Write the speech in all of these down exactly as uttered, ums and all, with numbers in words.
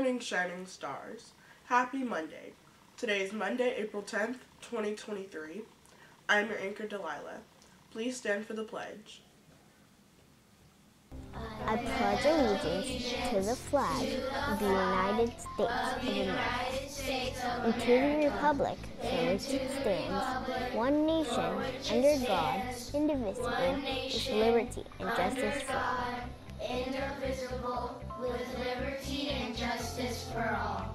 morning, shining stars. Happy Monday. Today is Monday, April tenth, twenty twenty-three. I am your anchor, Delilah. Please stand for the pledge. I pledge allegiance to the flag of the United States of America and to the republic for which it stands, one nation, under God, indivisible, with liberty and justice for all. Indivisible, with liberty and justice for all.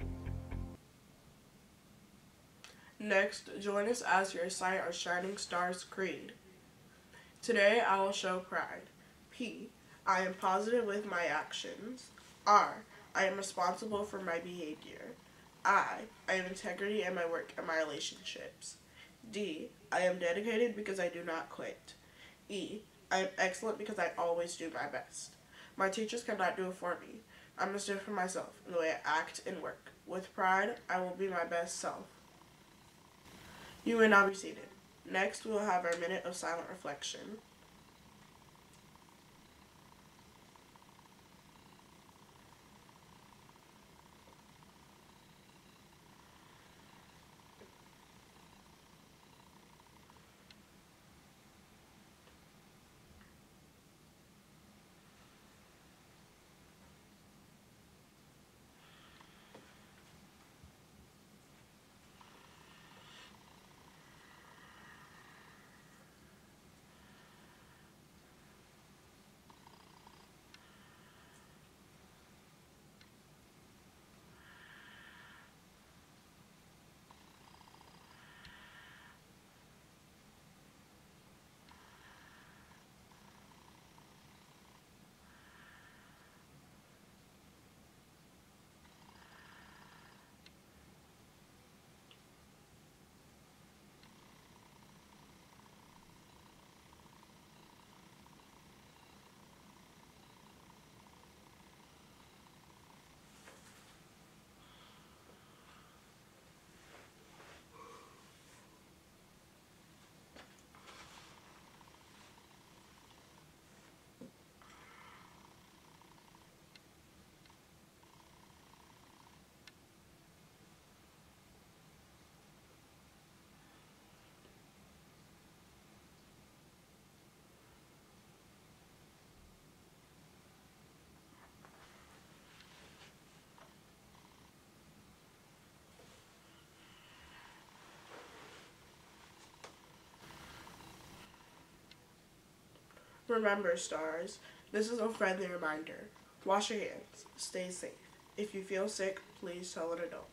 Next, join us as we recite our Shining Stars Creed. Today I will show pride. P. I am positive with my actions. R. I am responsible for my behavior. I. I have integrity in my work and my relationships. D. I am dedicated because I do not quit. E. I am excellent because I always do my best. My teachers cannot do it for me. I must do it for myself in the way I act and work. With pride, I will be my best self. You may now be seated. Next, we will have our minute of silent reflection. Remember, stars, this is a friendly reminder. Wash your hands. Stay safe. If you feel sick, please tell an adult.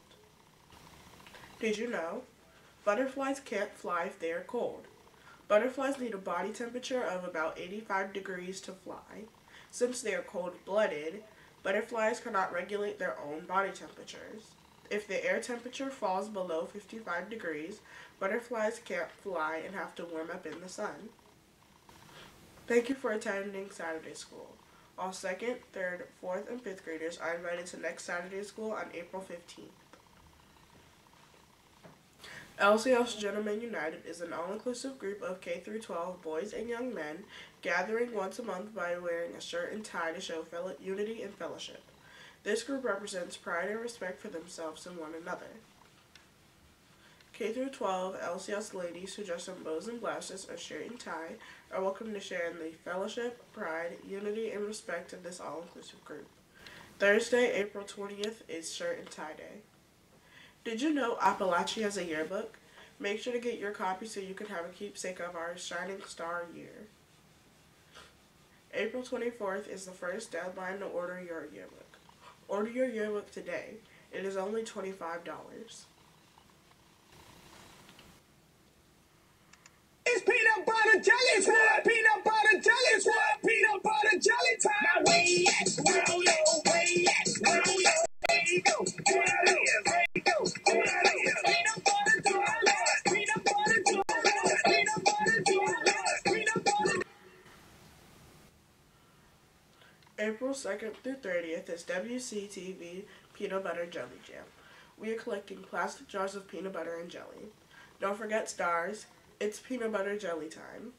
Did you know? Butterflies can't fly if they are cold. Butterflies need a body temperature of about eighty-five degrees to fly. Since they are cold-blooded, butterflies cannot regulate their own body temperatures. If the air temperature falls below fifty-five degrees, butterflies can't fly and have to warm up in the sun. Thank you for attending Saturday School. All second, third, fourth, and fifth graders are invited to next Saturday School on April fifteenth. L C S Gentlemen United is an all-inclusive group of K through twelve boys and young men gathering once a month by wearing a shirt and tie to show fellow unity and fellowship. This group represents pride and respect for themselves and one another. K through twelve L C S ladies who dress in bows and blouses or shirt and tie are welcome to share in the fellowship, pride, unity, and respect of this all-inclusive group. Thursday, April twentieth is Shirt and Tie Day. Did you know Appalachia has a yearbook? Make sure to get your copy so you can have a keepsake of our Shining Star year. April twenty-fourth is the first deadline to order your yearbook. Order your yearbook today. It is only twenty-five dollars. It's peanut butter jelly time. Peanut butter jelly time. Peanut butter jelly time. Now where you at? Where you at? Where you at? Where you at? Where you go? Where you is? Where you go? Where you is? Peanut butter jelly. Peanut butter jelly. Peanut butter jelly. Peanut butter. April second through thirtieth is W C T V Peanut Butter Jelly Jam. We are collecting plastic jars of peanut butter and jelly. Don't forget, stars, it's peanut butter jelly time.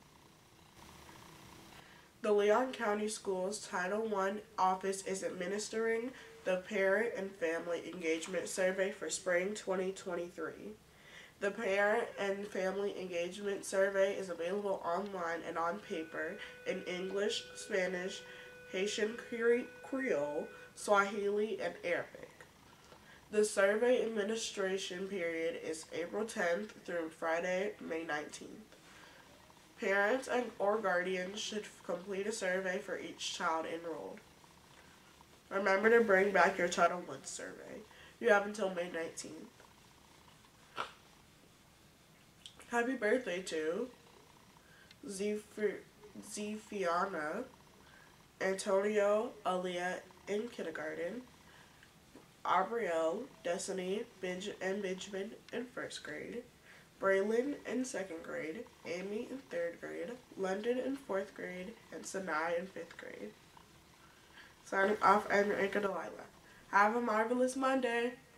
The Leon County Schools Title one office is administering the Parent and Family Engagement Survey for Spring twenty twenty-three. The Parent and Family Engagement Survey is available online and on paper in English, Spanish, Haitian Creole, Swahili, and Arabic. The survey administration period is April tenth through Friday, May nineteenth. Parents and or guardians should complete a survey for each child enrolled. Remember to bring back your Title one survey. You have until May nineteenth. Happy birthday to Zefiana, Antonio, Aaliyah in kindergarten, Abrielle, Destiny, Benj and Benjamin in first grade, Braylon in second grade, Amy in third grade, London in fourth grade, and Sinai in fifth grade. Signing off, I'm your anchor, Delilah. Have a marvelous Monday.